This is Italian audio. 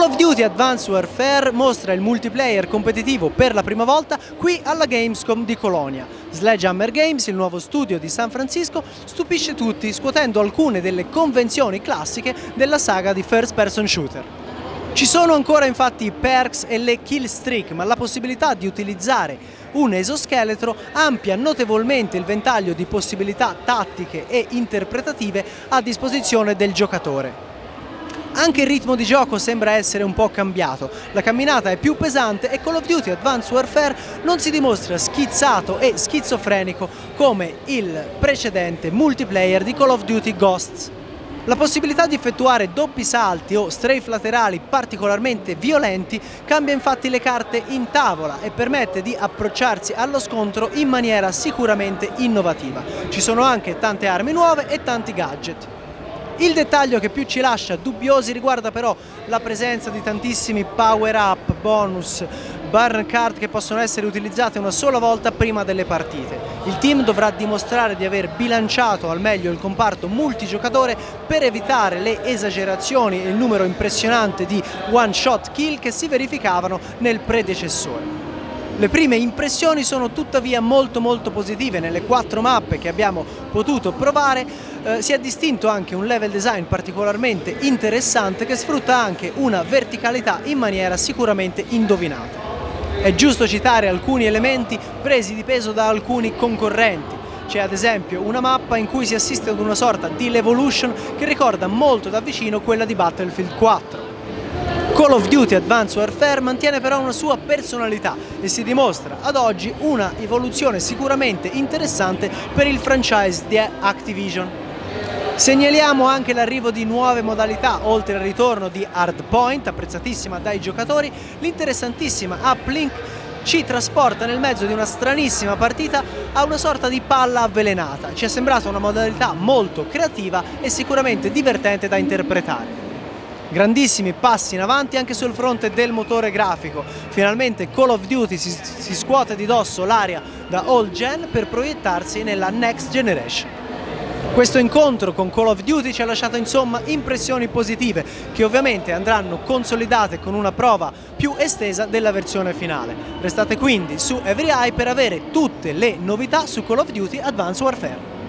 Call of Duty Advanced Warfare mostra il multiplayer competitivo per la prima volta qui alla Gamescom di Colonia. Sledgehammer Games, il nuovo studio di San Francisco, stupisce tutti scuotendo alcune delle convenzioni classiche della saga di first person shooter. Ci sono ancora infatti i perks e le kill streak, ma la possibilità di utilizzare un esoscheletro amplia notevolmente il ventaglio di possibilità tattiche e interpretative a disposizione del giocatore. Anche il ritmo di gioco sembra essere un po' cambiato, la camminata è più pesante e Call of Duty Advanced Warfare non si dimostra schizzato e schizofrenico come il precedente multiplayer di Call of Duty Ghosts. La possibilità di effettuare doppi salti o strafe laterali particolarmente violenti cambia infatti le carte in tavola e permette di approcciarsi allo scontro in maniera sicuramente innovativa. Ci sono anche tante armi nuove e tanti gadget. Il dettaglio che più ci lascia dubbiosi riguarda però la presenza di tantissimi power up, bonus, burn card che possono essere utilizzate una sola volta prima delle partite. Il team dovrà dimostrare di aver bilanciato al meglio il comparto multigiocatore per evitare le esagerazioni e il numero impressionante di one shot kill che si verificavano nel predecessore. Le prime impressioni sono tuttavia molto positive. Nelle 4 mappe che abbiamo potuto provare si è distinto anche un level design particolarmente interessante che sfrutta anche una verticalità in maniera sicuramente indovinata. È giusto citare alcuni elementi presi di peso da alcuni concorrenti. C'è ad esempio una mappa in cui si assiste ad una sorta di Levolution che ricorda molto da vicino quella di Battlefield 4. Call of Duty Advanced Warfare mantiene però una sua personalità e si dimostra ad oggi una evoluzione sicuramente interessante per il franchise di Activision. Segnaliamo anche l'arrivo di nuove modalità, oltre al ritorno di Hardpoint, apprezzatissima dai giocatori, l'interessantissima Uplink ci trasporta nel mezzo di una stranissima partita a una sorta di palla avvelenata. Ci è sembrata una modalità molto creativa e sicuramente divertente da interpretare. Grandissimi passi in avanti anche sul fronte del motore grafico. Finalmente Call of Duty si scuote di dosso l'aria da old gen per proiettarsi nella next generation. Questo incontro con Call of Duty ci ha lasciato insomma impressioni positive che ovviamente andranno consolidate con una prova più estesa della versione finale. Restate quindi su Every Eye per avere tutte le novità su Call of Duty Advanced Warfare.